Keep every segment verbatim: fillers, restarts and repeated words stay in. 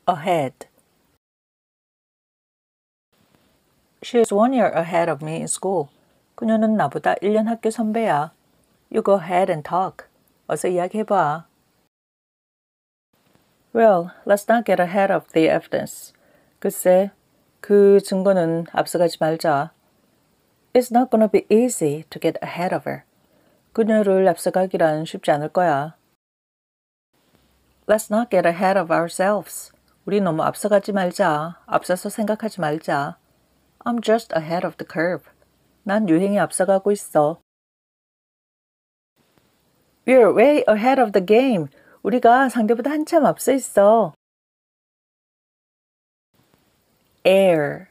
ahead. She is one year ahead of me in school. 그녀는 나보다 일 년 학교 선배야. You go ahead and talk. 어서 이야기해봐. Well, let's not get ahead of the evidence. 글쎄, 그 증거는 앞서가지 말자. It's not gonna be easy to get ahead of her. 그녀를 앞서가기란 쉽지 않을 거야. Let's not get ahead of ourselves. 우리 너무 앞서가지 말자. 앞서서 생각하지 말자. I'm just ahead of the curve. 난 유행에 앞서가고 있어. We're way ahead of the game. 우리가 상대보다 한참 앞서 있어. Air.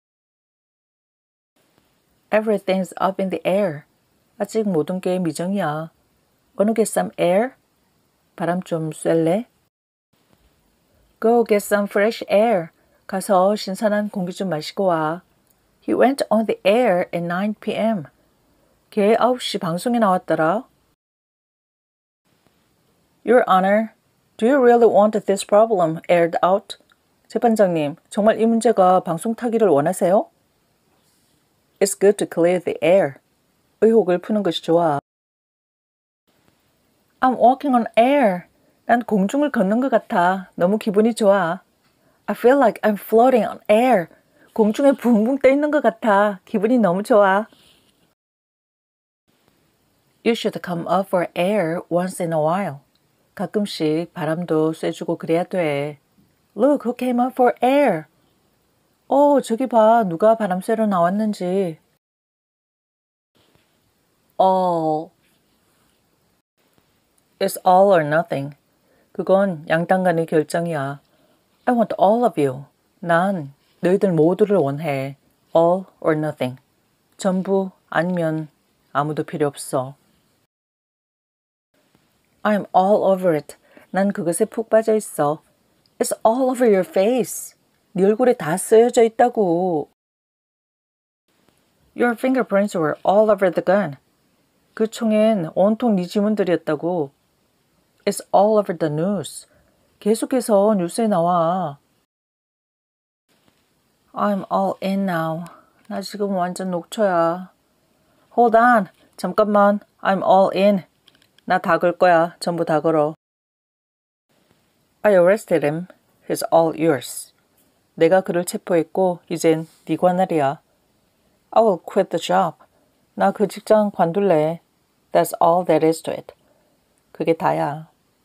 Everything's up in the air. 아직 모든 게 미정이야. Wanna get some air? 바람 좀 쐴래? Go get some fresh air. 가서 신선한 공기 좀 마시고 와. He went on the air at nine p.m. 걔 아홉 시 방송에 나왔더라. Your Honor, do you really want this problem aired out? 재판장님, 정말 이 문제가 방송 타기를 원하세요? It's good to clear the air. 의혹을 푸는 것이 좋아. I'm walking on air. 난 공중을 걷는 것 같아. 너무 기분이 좋아. I feel like I'm floating on air. 공중에 붕붕 떠 있는 것 같아. 기분이 너무 좋아. You should come up for air once in a while. 가끔씩 바람도 쐬주고 그래야 돼. Look, who came up for air? 어, 저기 봐. 누가 바람 쐬러 나왔는지. All. It's all or nothing. 그건 양당 간의 결정이야. I want all of you. 난 너희들 모두를 원해. All or nothing. 전부 아니면 아무도 필요 없어. I'm all over it. 난 그것에 푹 빠져 있어. It's all over your face. 네 얼굴에 다 쓰여져 있다고. Your fingerprints were all over the gun. 그 총엔 온통 네 지문들이었다고. It's all over the news. 계속해서 뉴스에 나와. I'm all in now. 나 지금 완전 녹초야. Hold on. 잠깐만. I'm all in. 나 다 걸 거야. 전부 다 걸어. I arrested him. He's all yours. 내가 그를 체포했고 이젠 네 관할이야. I will quit the job. 나 그 직장 관둘래. That's all there is to it. 그게 다야.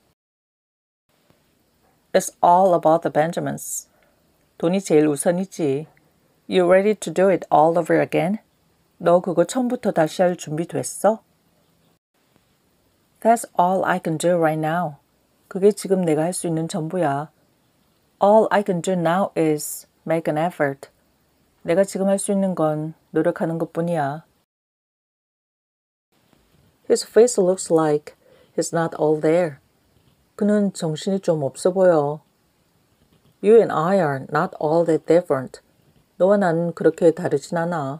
It's all about the Benjamins. 돈이 제일 우선이지. You ready to do it all over again? 너 그거 처음부터 다시 할 준비 됐어? That's all I can do right now. 그게 지금 내가 할 수 있는 전부야. All I can do now is make an effort. 내가 지금 할 수 있는 건 노력하는 것뿐이야. His face looks like he's not all there. 그는 정신이 좀 없어 보여. You and I are not all that different. 너와 나는 그렇게 다르진 않아.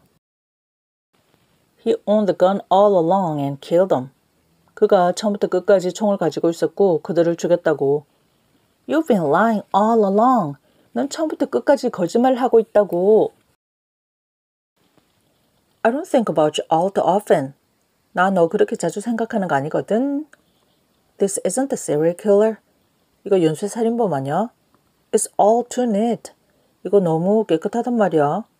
He owned the gun all along and killed them. 그가 처음부터 끝까지 총을 가지고 있었고 그들을 죽였다고. You've been lying all along. 넌 처음부터 끝까지 거짓말하고 있다고. I don't think about you all too often. 나 너 그렇게 자주 생각하는 거 아니거든. This isn't a serial killer. 이거 연쇄살인범 아니야? It's all too neat. 이거 너무 깨끗하단 말이야.